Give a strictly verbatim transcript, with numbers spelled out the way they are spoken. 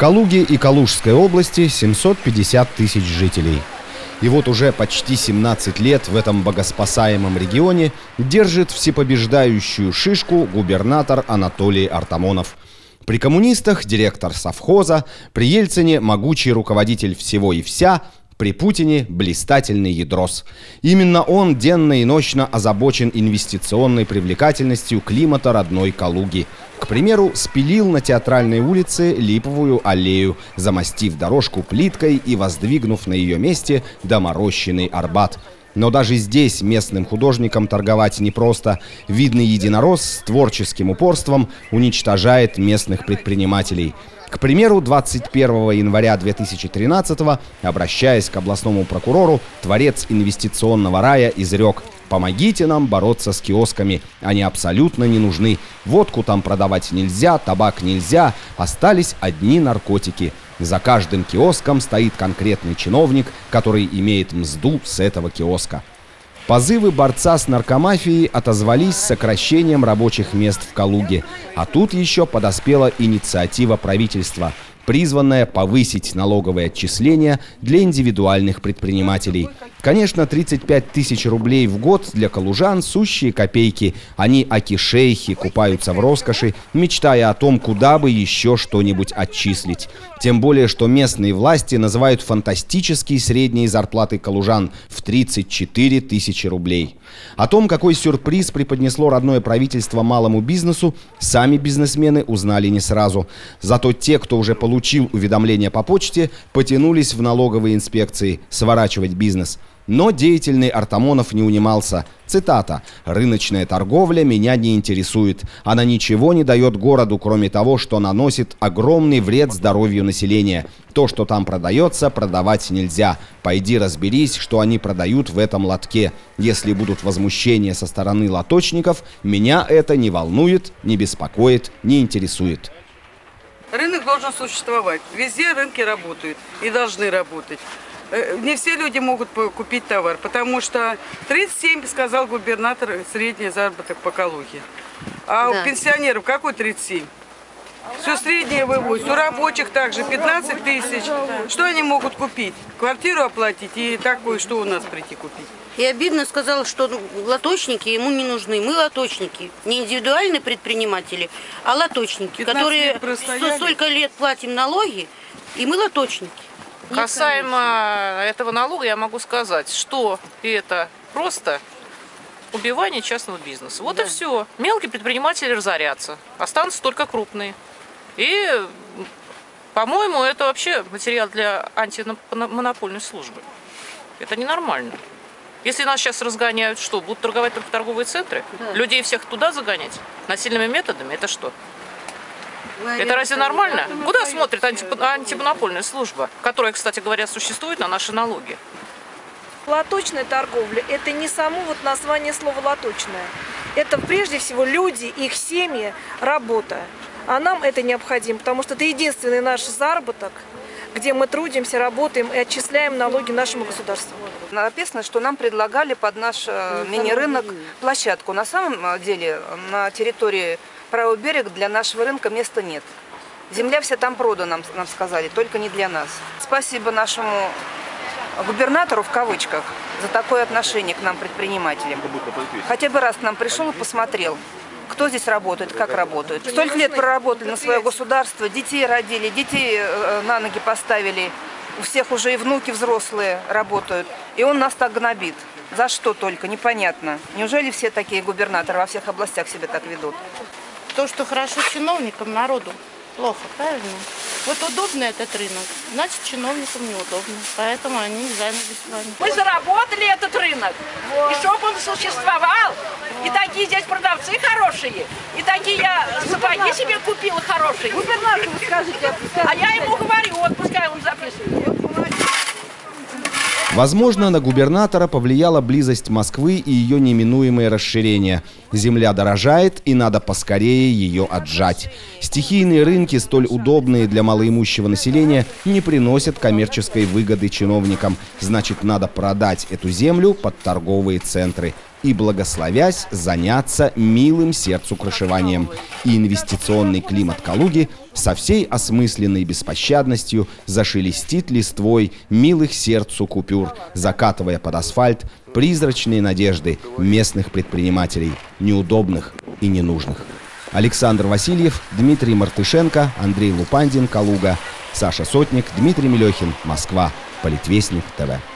Калуге и Калужской области семьсот пятьдесят тысяч жителей. И вот уже почти семнадцать лет в этом богоспасаемом регионе держит всепобеждающую шишку губернатор Анатолий Артамонов. При коммунистах директор совхоза, при Ельцине могучий руководитель всего и вся, при Путине блистательный ядрос. Именно он денно и ночно озабочен инвестиционной привлекательностью климата родной Калуги. К примеру, спилил на Театральной улице Липовую аллею, замостив дорожку плиткой и воздвигнув на ее месте доморощенный Арбат. Но даже здесь местным художникам торговать непросто. Видный единорос с творческим упорством уничтожает местных предпринимателей. К примеру, двадцать первого января две тысячи тринадцатого, обращаясь к областному прокурору, творец инвестиционного рая изрек: «Помогите нам бороться с киосками, они абсолютно не нужны. Водку там продавать нельзя, табак нельзя, остались одни наркотики. За каждым киоском стоит конкретный чиновник, который имеет мзду с этого киоска». Позывы борца с наркомафией отозвались сокращением рабочих мест в Калуге. А тут еще подоспела инициатива правительства, призванная повысить налоговые отчисления для индивидуальных предпринимателей. Конечно, тридцать пять тысяч рублей в год для калужан – сущие копейки. Они аки-шейхи купаются в роскоши, мечтая о том, куда бы еще что-нибудь отчислить. Тем более, что местные власти называют фантастические средние зарплаты калужан в тридцать четыре тысячи рублей. О том, какой сюрприз преподнесло родное правительство малому бизнесу, сами бизнесмены узнали не сразу. Зато те, кто уже получил уведомление по почте, потянулись в налоговые инспекции сворачивать бизнес. Но деятельный Артамонов не унимался. Цитата: «Рыночная торговля меня не интересует. Она ничего не дает городу, кроме того, что наносит огромный вред здоровью населения. То, что там продается, продавать нельзя. Пойди разберись, что они продают в этом лотке. Если будут возмущения со стороны лоточников, меня это не волнует, не беспокоит, не интересует». Рынок должен существовать. Везде рынки работают и должны работать. Не все люди могут купить товар, потому что тридцать семь, сказал губернатор, средний заработок по Калуге. А да. У пенсионеров какой тридцать семь? Все среднее вывозят. У рабочих также пятнадцать тысяч. Что они могут купить? Квартиру оплатить и такое, что у нас прийти купить? И обидно сказал, что лоточники ему не нужны. Мы лоточники. Не индивидуальные предприниматели, а лоточники, которые столько лет платим налоги, и мы лоточники. Касаемо этого налога я могу сказать, что это просто убивание частного бизнеса. Вот да. И все. Мелкие предприниматели разорятся. Останутся только крупные. И, по-моему, это вообще материал для антимонопольной службы. Это ненормально. Если нас сейчас разгоняют, что? Будут торговать только торговые центры? Да. Людей всех туда загонять? Насильными методами? Это что? Это разве нормально? Куда смотрит антимонопольная служба, которая, кстати говоря, существует на наши налоги? Лоточная торговля – это не само вот название слова «лоточная». Это прежде всего люди, их семьи, работа. А нам это необходимо, потому что это единственный наш заработок, где мы трудимся, работаем и отчисляем налоги нашему государству. Написано, что нам предлагали под наш мини-рынок площадку. На самом деле на территории правый берег для нашего рынка места нет. Земля вся там продана, нам, нам сказали, только не для нас. Спасибо нашему губернатору, в кавычках, за такое отношение к нам, предпринимателям. Хотя бы раз к нам пришел и посмотрел, кто здесь работает, как работают. Столько лет проработали на свое государство, детей родили, детей на ноги поставили. У всех уже и внуки взрослые работают. И он нас так гнобит. За что только, непонятно. Неужели все такие губернаторы во всех областях себя так ведут? То, что хорошо чиновникам, народу плохо, правильно? Вот удобно этот рынок, значит, чиновникам неудобно. Поэтому они занялись с вами. Мы заработали этот рынок. Вот. И чтобы он существовал. Вот. И такие здесь продавцы хорошие. И такие я сапоги себе купила хорошие. Губернатор, вы скажите, а я ему говорю, вот пускай он записывает. Возможно, на губернатора повлияла близость Москвы и ее неминуемое расширение. Земля дорожает, и надо поскорее ее отжать. Стихийные рынки, столь удобные для малоимущего населения, не приносят коммерческой выгоды чиновникам. Значит, надо продать эту землю под торговые центры. и, благословясь, заняться милым сердцу крышеванием. И инвестиционный климат Калуги со всей осмысленной беспощадностью зашелестит листвой милых сердцу купюр, закатывая под асфальт призрачные надежды местных предпринимателей, неудобных и ненужных. Александр Васильев, Дмитрий Мартышенко, Андрей Лупандин, Калуга, Саша Сотник, Дмитрий Мелехин, Москва, Политвестник ТВ.